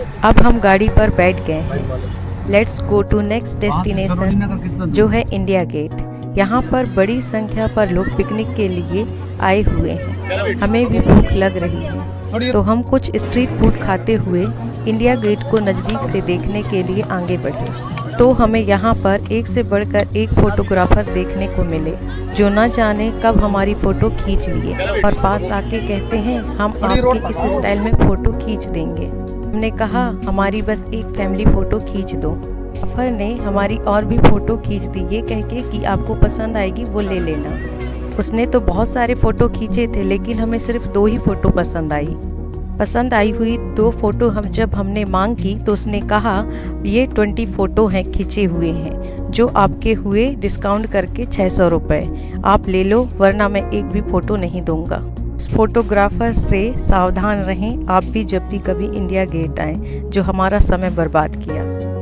अब हम गाड़ी पर बैठ गए हैं। Let's go to next destination जो है इंडिया गेट। यहाँ पर बड़ी संख्या पर लोग पिकनिक के लिए आए हुए हैं। हमें भी भूख लग रही है तो हम कुछ स्ट्रीट फूड खाते हुए इंडिया गेट को नज़दीक से देखने के लिए आगे बढ़े। तो हमें यहाँ पर एक से बढ़कर एक फोटोग्राफर देखने को मिले जो न जाने कब हमारी फ़ोटो खींच लिए और पास आके कहते हैं हम आपके इस स्टाइल में फ़ोटो खींच देंगे। हमने कहा हमारी बस एक फैमिली फ़ोटो खींच दो। फोटोग्राफर ने हमारी और भी फ़ोटो खींच दी ये कह के कि आपको पसंद आएगी वो ले लेना। उसने तो बहुत सारे फ़ोटो खींचे थे लेकिन हमें सिर्फ 2 ही फ़ोटो पसंद आई हुई 2 फ़ोटो जब हमने मांग की तो उसने कहा ये 20 फ़ोटो हैं खींचे हुए हैं जो आपके हुए डिस्काउंट करके 600 रुपये, आप ले लो वरना मैं एक भी फ़ोटो नहीं दूंगा। इस फोटोग्राफर से सावधान रहें आप भी जब भी कभी इंडिया गेट आएँ जो हमारा समय बर्बाद किया।